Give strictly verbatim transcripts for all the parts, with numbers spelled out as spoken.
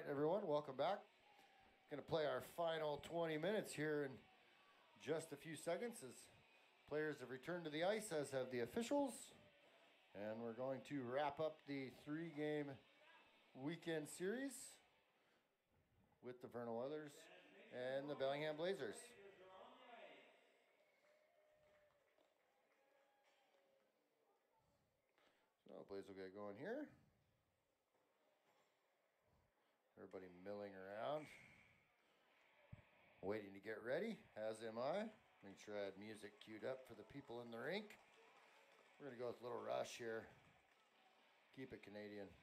right, everyone, welcome back. Going to play our final twenty minutes here in just a few seconds as players have returned to the ice, as have the officials. And we're going to wrap up the three-game weekend series with the Vernal Oilers and the Bellingham Blazers. So Blaze will get going here. Everybody milling around, waiting to get ready, as am I. Make sure I had music queued up for the people in the rink. We're gonna go with a little rush here. Keep it Canadian.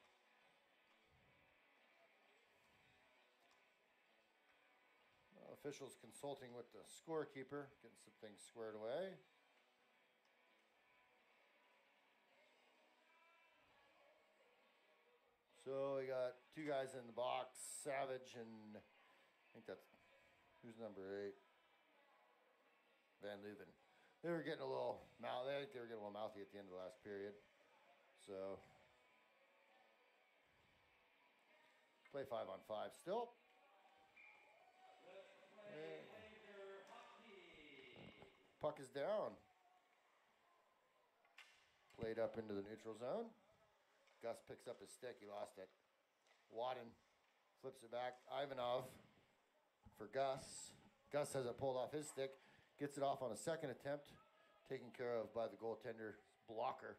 Well, officials consulting with the scorekeeper, getting some things squared away. So we got two guys in the box, Savage and I think that's, who's number eight? Van Leuven. They were getting a little mouth, I think they were getting a little mouthy at the end of the last period. So play five on five still. And puck is down. Played up into the neutral zone. Gus picks up his stick. He lost it. Wadden flips it back. Ivanov for Gus. Gus has it pulled off his stick. Gets it off on a second attempt. Taken care of by the goaltender's blocker.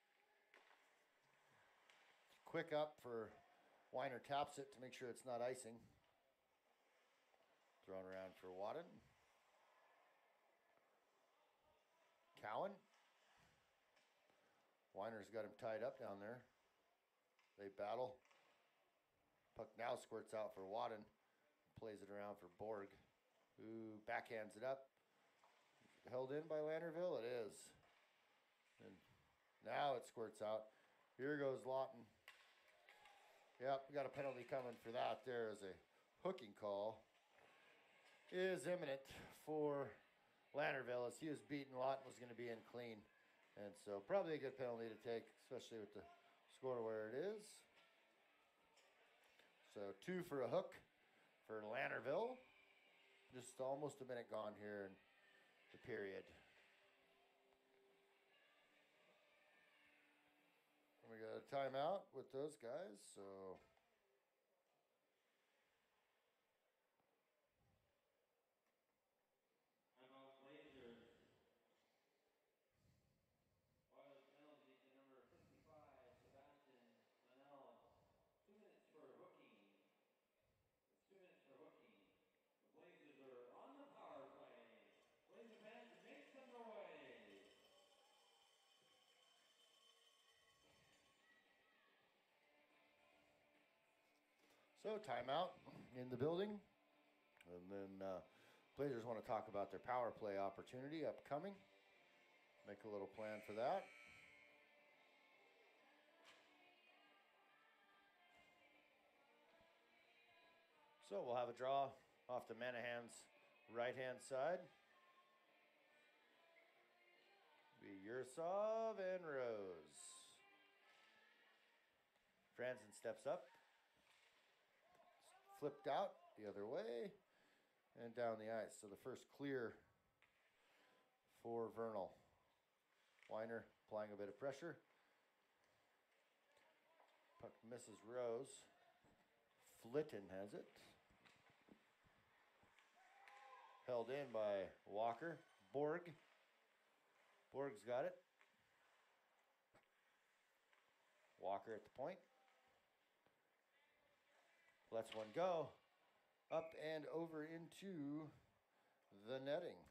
Quick up for Weiner. Taps it to make sure it's not icing. Thrown around for Wadden. Cowan. Weiner's got him tied up down there. They battle. Puck now squirts out for Wadden. Plays it around for Borg, who backhands it up. Held in by Landerville? It is. And now it squirts out. Here goes Lawton. Yep, we got a penalty coming for that. There is a hooking call. Is imminent for Landerville, as he was beaten. Lawton was going to be in clean. And so probably a good penalty to take, especially with the score where it is. So two for a hook for Landerville. Just almost a minute gone here in the period. And we got a timeout with those guys, so. Timeout Blazers. Oilers penalty to number fifty-five, Sebastian Vernal. Two minutes for hooking. Two minutes for hooking. The Blazers are on the power play. Blazer fans, make some noise. So timeout in the building. And then uh, Blazers want to talk about their power play opportunity upcoming. Make a little plan for that. So we'll have a draw off the Manahan's right-hand side. Be Yursov and Rose. Franzen steps up. Flipped out the other way and down the ice. So the first clear for Vernal. Weiner applying a bit of pressure. Puck misses Rose. Flitton has it. Held in by Walker. Borg. Borg's got it. Walker at the point. Lets one go. Up and over into the netting.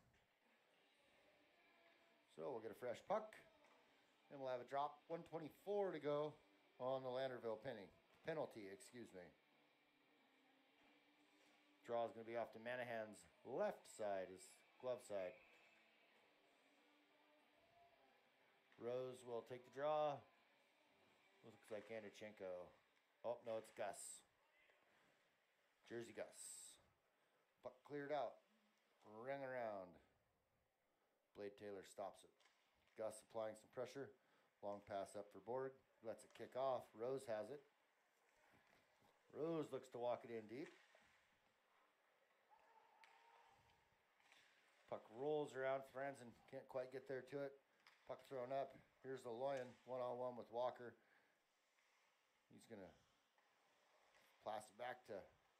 So we'll get a fresh puck. And we'll have a drop. one twenty-four to go on the Landerville penny. Penalty, excuse me. Draw is going to be off to Manahan's left side, his glove side. Rose will take the draw. Looks like Andrichenko. Oh, no, it's Gus. Jersey Gus. Puck cleared out. Ring around. Blade Taylor stops it. Gus applying some pressure. Long pass up for Borg. Lets it kick off. Rose has it. Rose looks to walk it in deep. Puck rolls around. Franzen can't quite get there to it. Puck thrown up. Here's the Loyan, one-on-one with Walker. He's going to pass it back to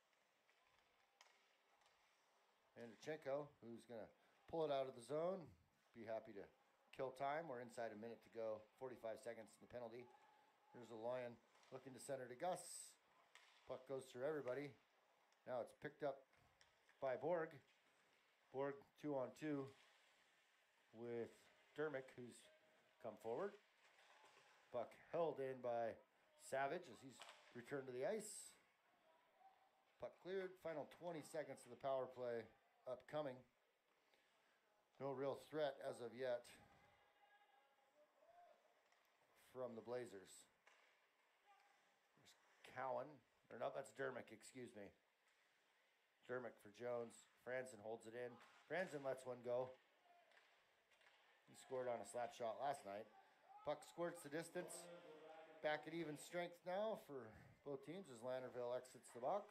Andrichenko, who's going to pull it out of the zone. Be happy to kill time. We're inside a minute to go. forty-five seconds in the penalty. Here's the Loyan looking to center to Gus. Puck goes through everybody. Now it's picked up by Borg. Borg two on two with Dermick, who's come forward. Puck held in by Savage as he's returned to the ice. Puck cleared. Final twenty seconds of the power play upcoming. No real threat as of yet from the Blazers. There's Cowan. Or no, that's Dermick, excuse me. Dermick for Jones. Franzen holds it in. Franzen lets one go. He scored on a slap shot last night. Puck squirts the distance. Back at even strength now for both teams as Landerville exits the box.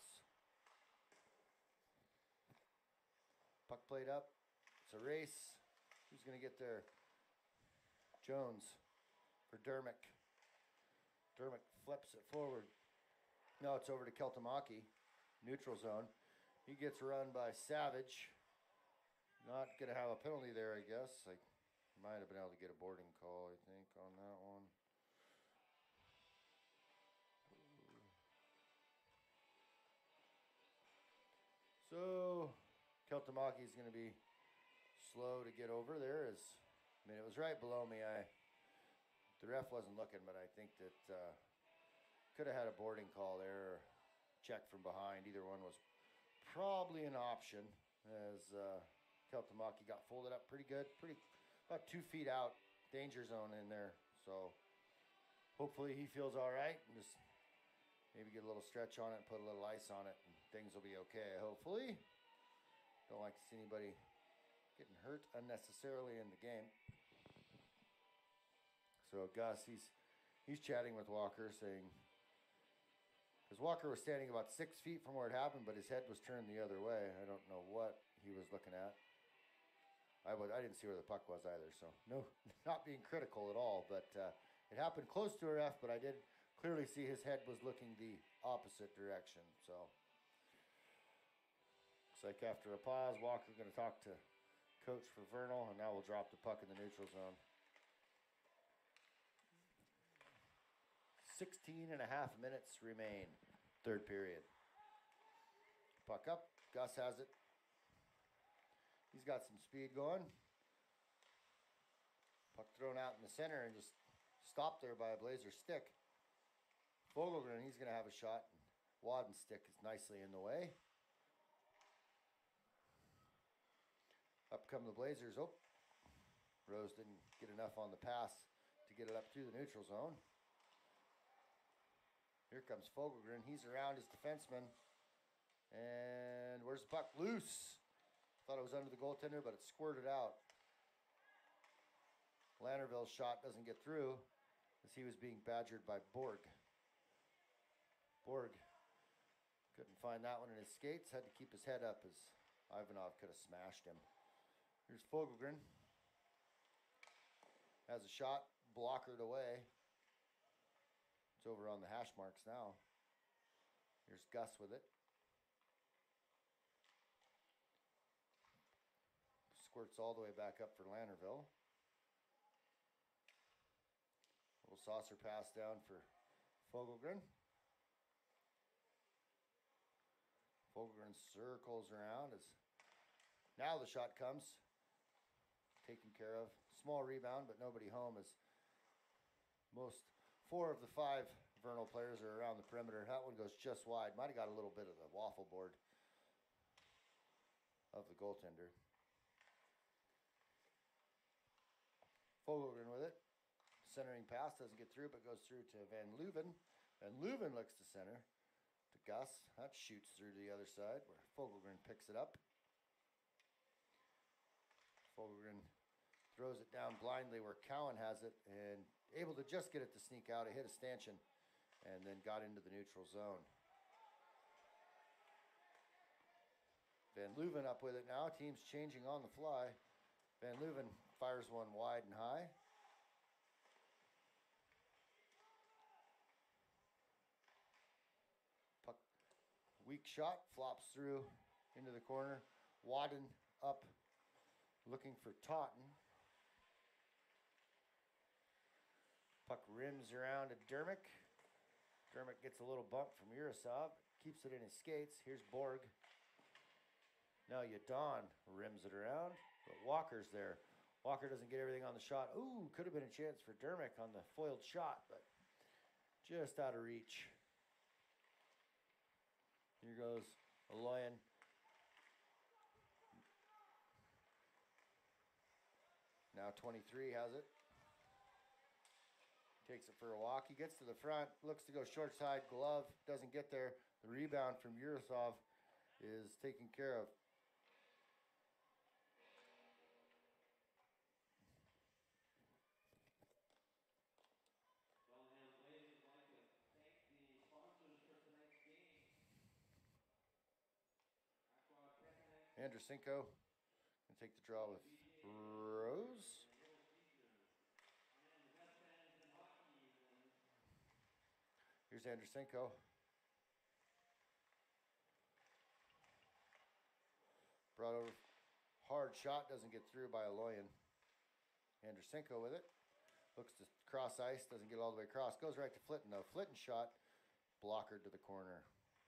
Puck played up. It's a race. Who's going to get there? Jones for Dermick. Dermick flips it forward. No, it's over to Keltamaki. Neutral zone. He gets run by Savage. Not going to have a penalty there, I guess. I might have been able to get a boarding call, I think, on that one. So, Keltamaki is going to be slow to get over there. As, I mean, it was right below me. I The ref wasn't looking, but I think that uh, could have had a boarding call there or check from behind. Either one was probably an option as uh, Keltamaki got folded up pretty good. Pretty about two feet out. Danger zone in there. So hopefully he feels all right. And just maybe get a little stretch on it and put a little ice on it. And things will be okay, hopefully. Don't like to see anybody getting hurt unnecessarily in the game. So Gus, he's he's chatting with Walker, saying, because Walker was standing about six feet from where it happened, but his head was turned the other way. I don't know what he was looking at. I was I didn't see where the puck was either, so no, not being critical at all. But uh, it happened close to a ref, but I did clearly see his head was looking the opposite direction. So looks like after a pause, Walker going to talk to coach for Vernal, and now we'll drop the puck in the neutral zone. sixteen and a half minutes remain, third period. Puck up, Gus has it. He's got some speed going. Puck thrown out in the center and just stopped there by a Blazer stick. Fogelgren, he's going to have a shot. Wadden's stick is nicely in the way. Up come the Blazers. Oh, Rose didn't get enough on the pass to get it up through the neutral zone. Here comes Fogelgren. He's around his defenseman. And where's the puck? Loose. Thought it was under the goaltender, but it squirted out. Landerville's shot doesn't get through as he was being badgered by Borg. Borg couldn't find that one in his skates. Had to keep his head up as Ivanov could have smashed him. Here's Fogelgren. Has a shot. Blockered away. It's over on the hash marks now. Here's Gus with it. Squirts all the way back up for Landerville. Little saucer pass down for Fogelgren. Fogelgren circles around as now the shot comes. Taken care of. Small rebound, but nobody home as most four of the five Vernal players are around the perimeter. That one goes just wide. Might have got a little bit of the waffle board of the goaltender. Fogelgren with it. Centering pass doesn't get through, but goes through to Van Leuven. Van Leuven looks to center to Gus. That shoots through to the other side where Fogelgren picks it up. Fogelgren throws it down blindly where Cowan has it and able to just get it to sneak out. It hit a stanchion and then got into the neutral zone. Van Leuven up with it now. Team's changing on the fly. Van Leuven fires one wide and high. Puck, weak shot, flops through into the corner. Wadden up, looking for Totten. Puck rims around to Dermick. Dermick gets a little bump from Urasov, keeps it in his skates. Here's Borg. Now Yadon rims it around, but Walker's there. Walker doesn't get everything on the shot. Ooh, could have been a chance for Dermick on the foiled shot, but just out of reach. Here goes Aloyan. Now twenty-three has it. Takes it for a walk. He gets to the front, looks to go short side, glove, doesn't get there. The rebound from Urasov is taken care of. Bellingham Blazers would like to thank the sponsors for tonight's game. Aqua Petanex, Andrusenko can take the draw with Rose. and the best fans in hockey even. Here's Andrusenko. Brought over, hard shot, doesn't get through by Aloyan. Andrusenko with it. Looks to cross ice, doesn't get all the way across. Goes right to Flitton though. Flitton shot, blockered to the corner.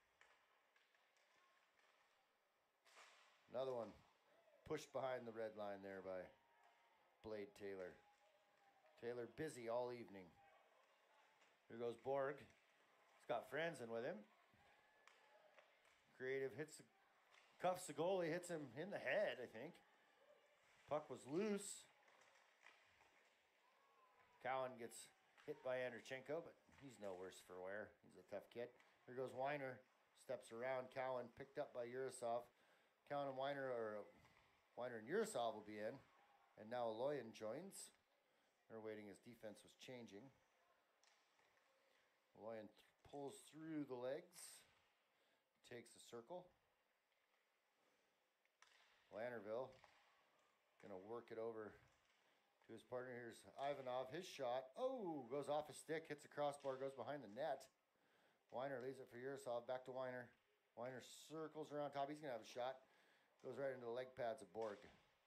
Another one pushed behind the red line there by Blade Taylor. Taylor busy all evening. Here goes Borg. He's got Franzen with him. Creative hits, cuffs the goalie, hits him in the head, I think. Puck was loose. Cowan gets hit by Andrusenko, but he's no worse for wear. He's a tough kid. Here goes Weiner. Steps around Cowan, picked up by Urasov. Cowan and Weiner, or Weiner and Urasov will be in. And now Aloyan joins. They're waiting as defense was changing. Aloyan th pulls through the legs. Takes a circle. Lannerville gonna work it over to his partner. Here's Ivanov, his shot. Oh, goes off a stick, hits a crossbar, goes behind the net. Weiner leaves it for Urasov, back to Weiner. Weiner circles around top, he's gonna have a shot. Goes right into the leg pads of Borg.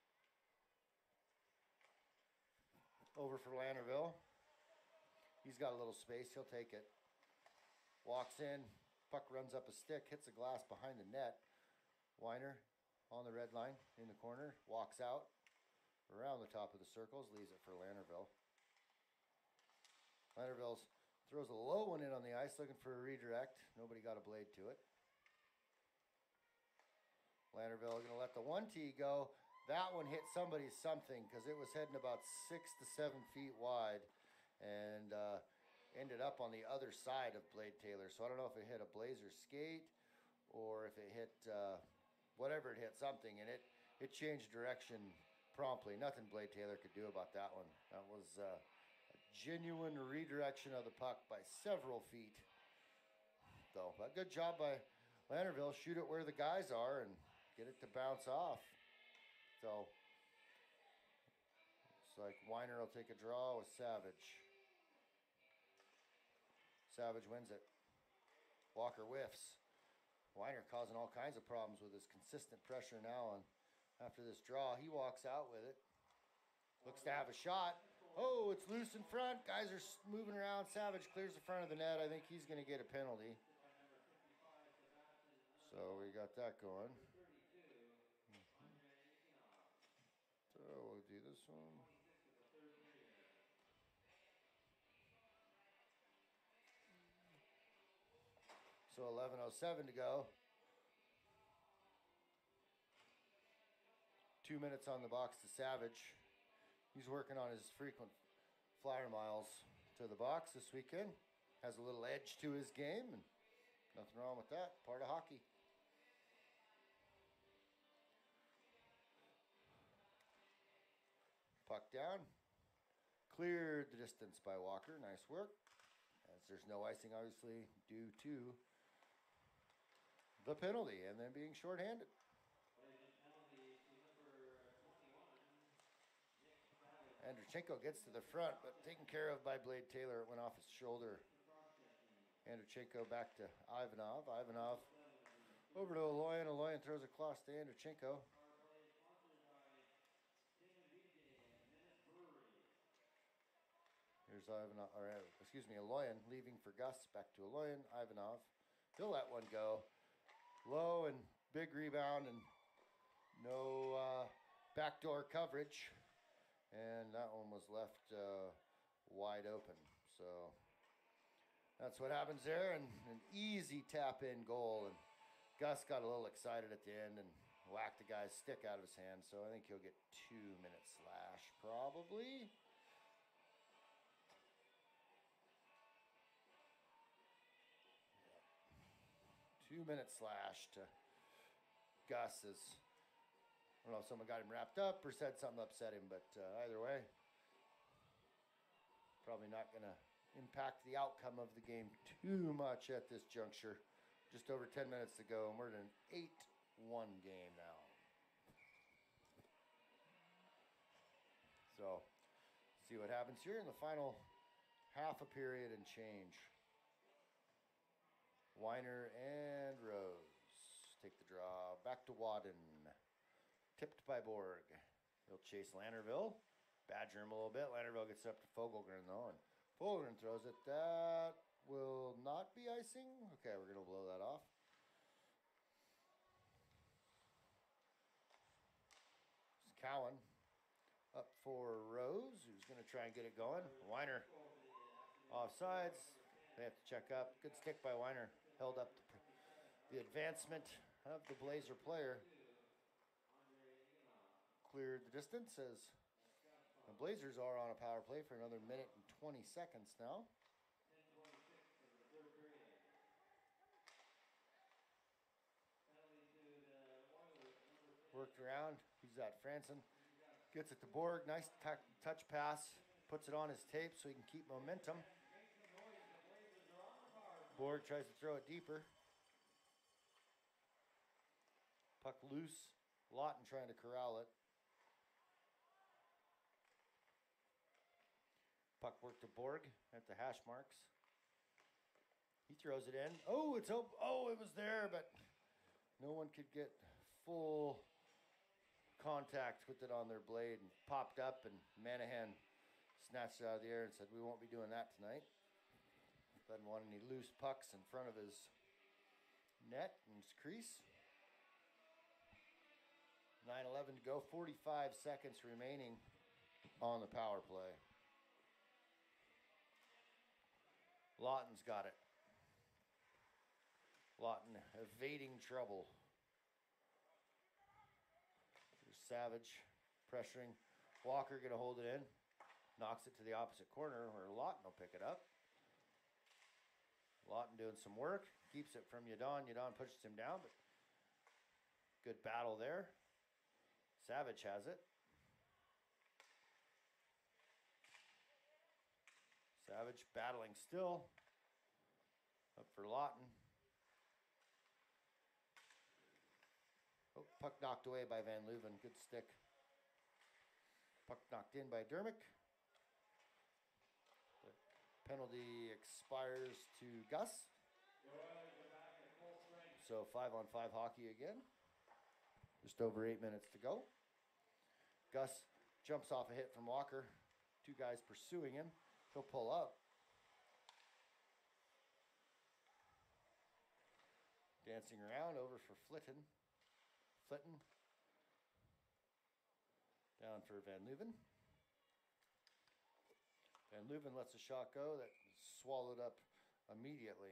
Over for Lannerville. He's got a little space, he'll take it. Walks in, puck runs up a stick, hits a glass behind the net. Weiner on the red line in the corner, walks out around the top of the circles, leaves it for Lannerville. Lannerville throws a low one in on the ice, looking for a redirect. Nobody got a blade to it. Lannerville going to let the one T go. That one hit somebody's something because it was heading about six to seven feet wide and uh, ended up on the other side of Blade Taylor. So I don't know if it hit a Blazer skate or if it hit uh, whatever it hit, something, and it, it changed direction promptly. Nothing Blade Taylor could do about that one. That was uh, a genuine redirection of the puck by several feet. So, but good job by Lannerville. Shoot it where the guys are and get it to bounce off. So, it's like Weiner will take a draw with Savage. Savage wins it. Walker whiffs. Weiner causing all kinds of problems with his consistent pressure now, and after this draw, he walks out with it. Looks to have a shot. Oh, it's loose in front. Guys are moving around. Savage clears the front of the net. I think he's going to get a penalty. So we got that going. So we'll do this one. So eleven oh seven to go. Two minutes on the box to Savage. He's working on his frequent flyer miles to the box this weekend. Has a little edge to his game, and nothing wrong with that. Part of hockey. Puck down. Cleared the distance by Walker. Nice work. As there's no icing, obviously, due to the penalty and then being shorthanded. Andrichenko gets to the front, but taken care of by Blade Taylor. It went off his shoulder. Andrichenko back to Ivanov. Ivanov over to Aloyan. Aloyan throws across to Andrichenko. Here's Ivanov, or excuse me, Aloyan leaving for Gus. Back to Aloyan. Ivanov. He'll let one go. Low and big rebound and no uh, backdoor coverage. And that one was left uh, wide open. So that's what happens there. And an easy tap-in goal. And Gus got a little excited at the end and whacked the guy's stick out of his hand. So I think he'll get two minutes slash probably. Two minute slash to Gus. As I don't know if someone got him wrapped up or said something upset him, but uh, either way, probably not going to impact the outcome of the game too much at this juncture. Just over ten minutes to go, and we're in an eight one game now. So, see what happens here in the final half a period and change. Weiner and Rose take the draw. Back to Wadden. Tipped by Borg. He'll chase Lannerville. Badger him a little bit. Lannerville gets up to Fogelgren though. And Fogelgren throws it. That will not be icing. Okay, we're going to blow that off. It's Cowan up for Rose, who's going to try and get it going. Weiner offsides. They have to check up. Good stick by Weiner. Held up the, the advancement of the Blazer player. Cleared the distance as the Blazers are on a power play for another minute and twenty seconds now. Worked around. He's at Franson. Gets it to Borg. Nice touch pass. Puts it on his tape so he can keep momentum. Borg tries to throw it deeper. Puck loose. Lawton trying to corral it. Puck work to Borg at the hash marks. He throws it in. Oh, it's open. Oh, it was there, but no one could get full contact with it on their blade and popped up, and Manahan snatched it out of the air and said, "We won't be doing that tonight." Doesn't want any loose pucks in front of his net and his crease. nine eleven to go, forty-five seconds remaining on the power play. Lawton's got it. Lawton evading trouble. There's Savage pressuring. Walker gonna hold it in. Knocks it to the opposite corner where Lawton will pick it up. Lawton doing some work. Keeps it from Yadon. Yadon pushes him down, but good battle there. Savage has it. Savage battling still. Up for Lawton. Oh, puck knocked away by Van Leuven. Good stick. Puck knocked in by Dermick. The penalty expires to Gus. So five on five hockey again. Just over eight minutes to go. Gus jumps off a hit from Walker. Two guys pursuing him. He'll pull up. Dancing around over for Flitten. Flitten. Down for Van Leuven. Van Leuven lets a shot go that is swallowed up immediately.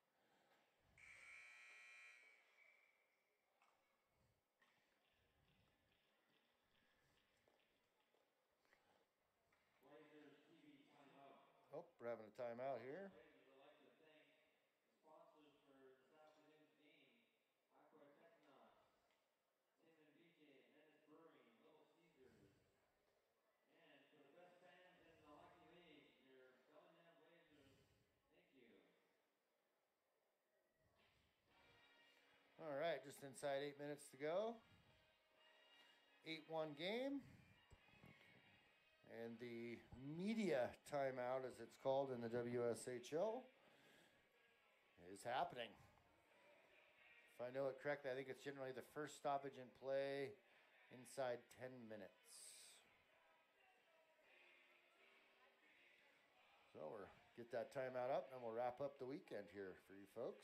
Oh, we're having a timeout here. All right, just inside eight minutes to go. eight one game. And the media timeout, as it's called in the W S H O, is happening. If I know it correctly, I think it's generally the first stoppage in play inside ten minutes. So we'll get that timeout up, and we'll wrap up the weekend here for you folks.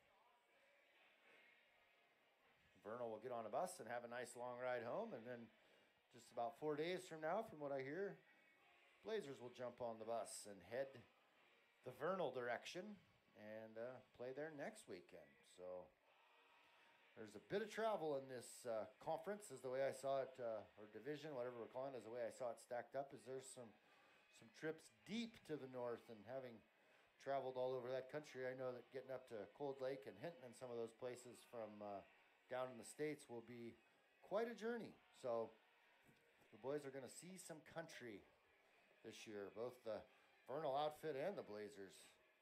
Vernal will get on a bus and have a nice long ride home, and then just about four days from now, from what I hear, Blazers will jump on the bus and head the Vernal direction and uh, play there next weekend. So there's a bit of travel in this uh, conference, is the way I saw it, uh, or division, whatever we're calling it, is the way I saw it stacked up. Is there's some some trips deep to the north, and having traveled all over that country, I know that getting up to Cold Lake and Hinton and some of those places from uh, down in the States will be quite a journey. So the boys are going to see some country this year, both the Vernal outfit and the Blazers.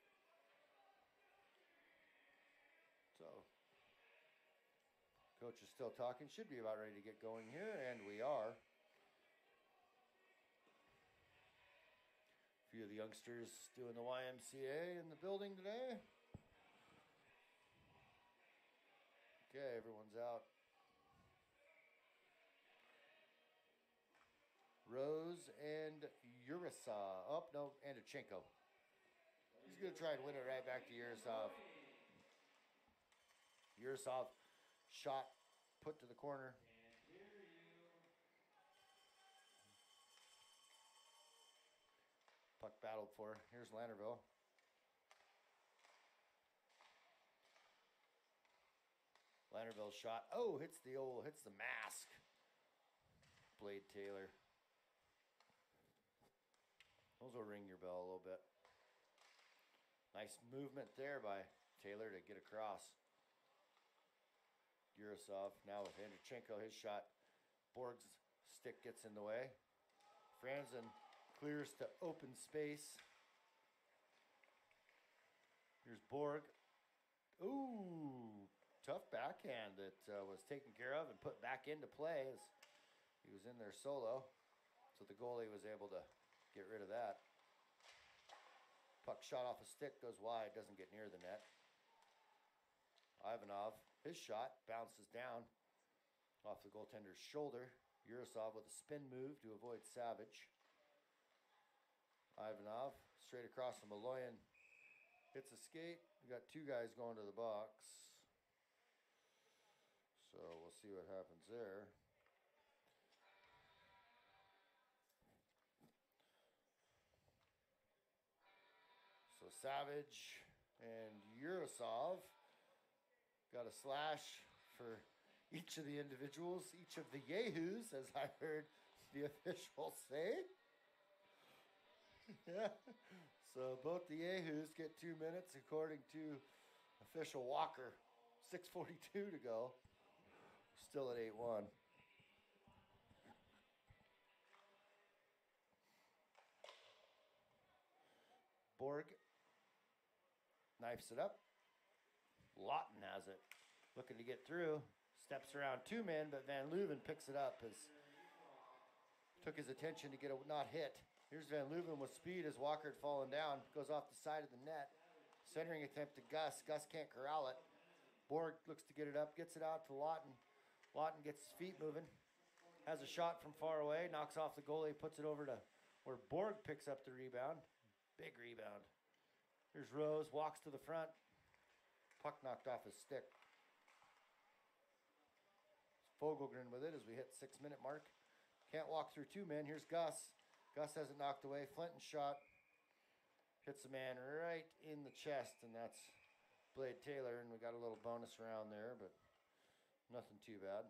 So coach is still talking, should be about ready to get going here, and we are. A few of the youngsters doing the Y M C A in the building today. Okay, everyone's out. Rose and Urasov. Oh, no, Andrichenko. He's going to try and win it right back to Urasov. Urasov shot put to the corner. Puck battled for. Here's Landerville. Landerville's shot. Oh, hits the old, hits the mask. Blade Taylor. Those will ring your bell a little bit. Nice movement there by Taylor to get across. Urasov now with Andrichenko, his shot. Borg's stick gets in the way. Franzen clears to open space. Here's Borg. Ooh, tough backhand that uh, was taken care of and put back into play as he was in there solo. So the goalie was able to get rid of that. Puck shot off a stick, goes wide, doesn't get near the net. Ivanov, his shot bounces down off the goaltender's shoulder. Urasov with a spin move to avoid Savage. Ivanov straight across from Maloyan. Hits a skate. We got two guys going to the box. So we'll see what happens there. So Savage and Urasov got a slash for each of the individuals, each of the yahoos, as I heard the official say. Yeah. So both the yahoos get two minutes according to official Walker. six forty-two to go. Still at eight one. Borg knifes it up. Lawton has it. Looking to get through. Steps around two men, but Van Leuven picks it up as took his attention to get a not hit. Here's Van Leuven with speed as Walker had fallen down. Goes off the side of the net. Centering attempt to Gus. Gus can't corral it. Borg looks to get it up. Gets it out to Lawton. Lawton gets his feet moving. Has a shot from far away. Knocks off the goalie. Puts it over to where Borg picks up the rebound. Big rebound. Here's Rose. Walks to the front. Puck knocked off his stick. Fogelgren with it as we hit six minute mark. Can't walk through two men. Here's Gus. Gus has it knocked away. Flinton's shot hits a man right in the chest, and that's Blade Taylor, and we got a little bonus round there, but nothing too bad.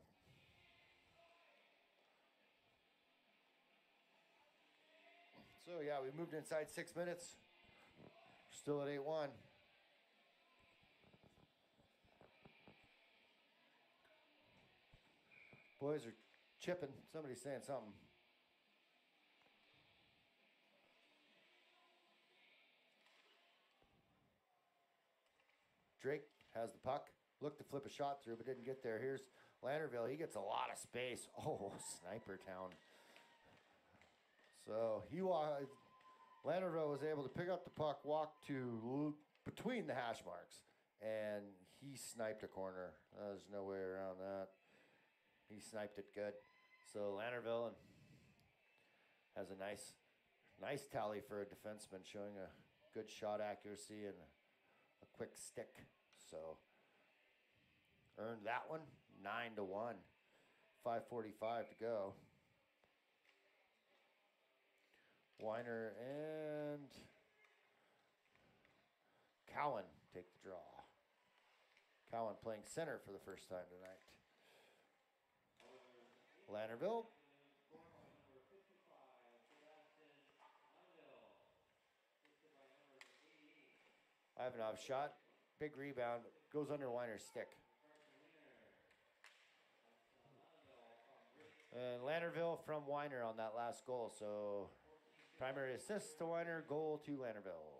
So yeah, we moved inside six minutes. Still at eight one. Boys are chipping. Somebody's saying something. Drake has the puck. Looked to flip a shot through, but didn't get there. Here's Landerville. He gets a lot of space. Oh, Sniper Town. So he wa- Landerville was able to pick up the puck, walk to l- between the hash marks, and he sniped a corner. There's no way around that. He sniped it good. So Landerville and has a nice, nice tally for a defenseman, showing a good shot accuracy and a quick stick. So earned that one, nine to one. five forty-five to go. Weiner and Cowan take the draw. Cowan playing center for the first time tonight. Landerville. Ivanov shot. Big rebound. Goes under Weiner's stick. And Landerville from Weiner on that last goal. So primary assist to Weiner, goal to Landerville.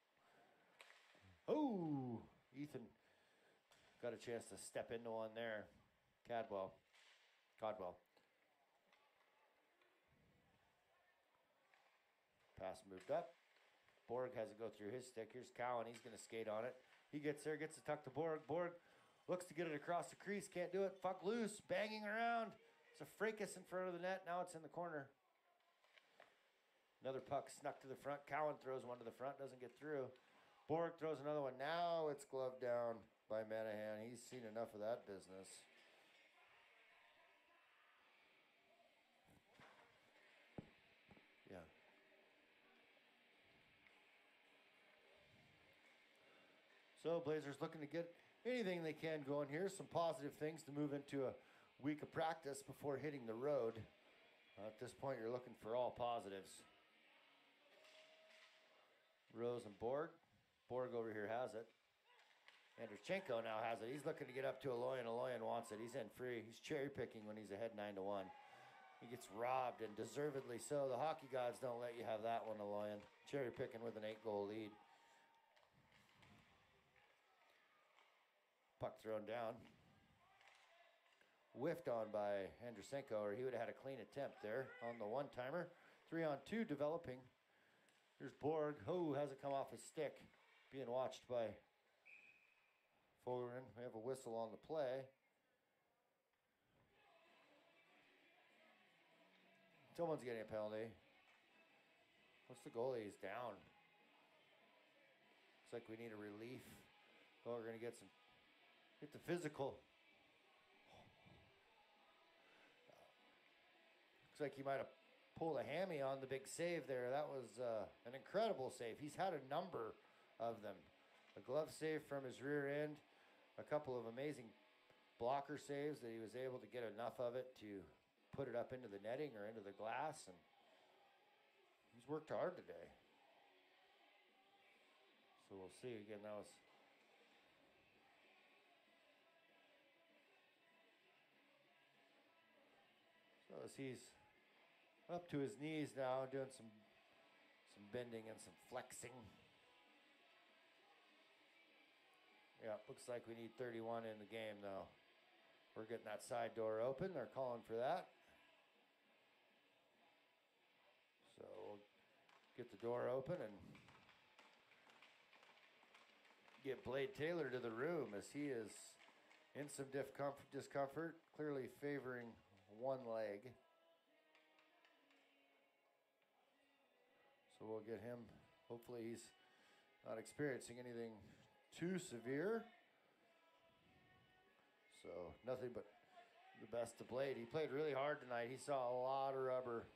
Oh, Ethan got a chance to step into one there. Cadwell. Codwell. Pass moved up. Borg has to go through his stick. Here's Cowan. He's going to skate on it. He gets there, gets the tuck to Borg. Borg looks to get it across the crease. Can't do it. Puck loose. Banging around. It's a fracas in front of the net. Now it's in the corner. Another puck snuck to the front. Cowan throws one to the front. Doesn't get through. Borg throws another one. Now it's gloved down by Manahan. He's seen enough of that business. Yeah. So Blazers looking to get anything they can going here. Some positive things to move into a week of practice before hitting the road. Uh, at this point, you're looking for all positives. Rose and Borg. Borg over here has it. Andrushenko now has it. He's looking to get up to Aloyan. Aloyan wants it. He's in free. He's cherry picking when he's ahead nine to one. He gets robbed, and deservedly so. The hockey gods don't let you have that one, Aloyan. Cherry picking with an eight goal lead. Puck thrown down. Whiffed on by Andrushenko, or he would have had a clean attempt there on the one-timer. Three on two developing. Here's Borg. Oh, hasn't come off his stick. Being watched by Fogerin. We have a whistle on the play. Someone's getting a penalty. What's the goalie? He's down. Looks like we need a relief. Oh, we're going to get some, get the physical. Looks like he might have pulled a hammy on the big save there. That was uh, an incredible save. He's had a number of them. A glove save from his rear end. A couple of amazing blocker saves that he was able to get enough of it to put it up into the netting or into the glass. And he's worked hard today. So we'll see. Again, that was... So as he's up to his knees now, doing some some bending and some flexing. Yeah, looks like we need thirty-one in the game though. We're getting that side door open. They're calling for that. So we'll get the door open and get Blade Taylor to the room as he is in some discomfort, clearly favoring one leg. So we'll get him, hopefully he's not experiencing anything too severe. So nothing but the best to Blade. He played really hard tonight. He saw a lot of rubber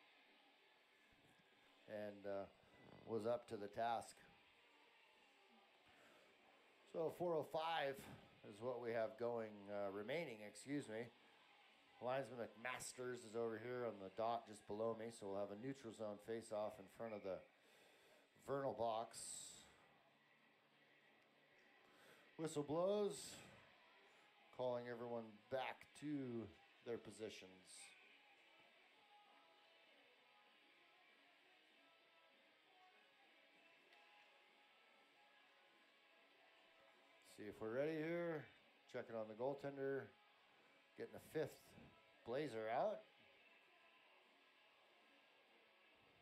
and uh, was up to the task. So four oh five is what we have going, uh, remaining, excuse me. Linesman McMasters is over here on the dot just below me, so we'll have a neutral zone face-off in front of the Vernal box. Whistle blows, calling everyone back to their positions. See if we're ready here. Checking on the goaltender. Getting a fifth Blazer out.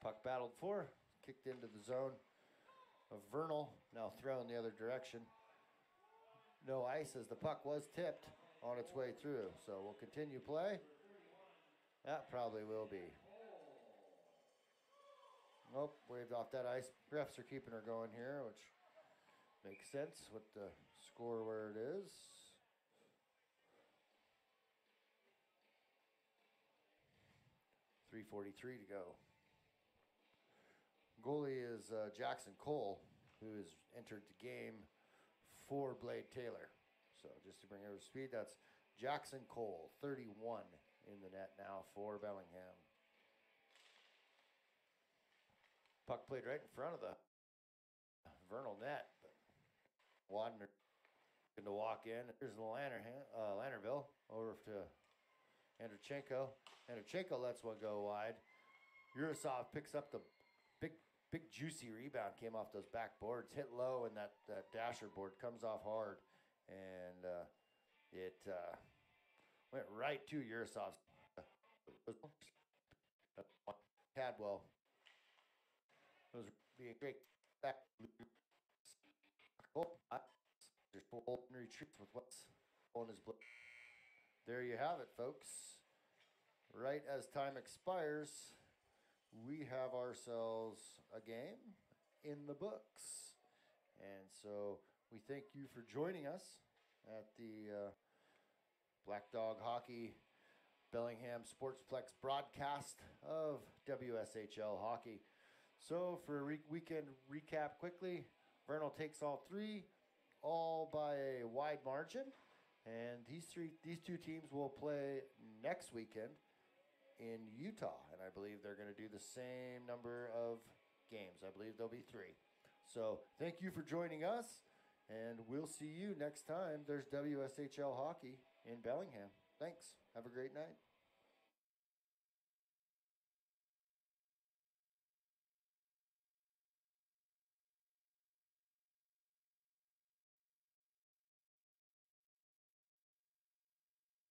Puck battled for, kicked into the zone of Vernal, now thrown the other direction. No ice as the puck was tipped on its way through. So we'll continue play. That probably will be. Nope, waved off that ice. Refs are keeping her going here, which makes sense with the score where it is. three forty-three to go. Goalie is uh, Jackson Cole, who has entered the game for Blade Taylor. So just to bring her to speed, that's Jackson Cole, thirty-one in the net now for Bellingham. Puck played right in front of the Vernal net, but Wadner going to walk in. Here's the Lanner, uh, Lannerville over to Andrchenko. Andrchenko lets one go wide. Urasov picks up the big, big juicy rebound. Came off those back boards, hit low, and that, that dasher board comes off hard, and uh, it uh, went right to Urasov. Cadwell. It was being great back. Oh, there's full retreats with what's on his blood. There you have it, folks. Right as time expires, we have ourselves a game in the books. And so we thank you for joining us at the uh, Black Dog Hockey Bellingham Sportsplex broadcast of W S H L hockey. So for a re- weekend recap quickly, Vernal takes all three, all by a wide margin. And these three, these two teams will play next weekend in Utah. And I believe they're going to do the same number of games. I believe there'll be three. So thank you for joining us. And we'll see you next time there's W S H L hockey in Bellingham. Thanks. Have a great night.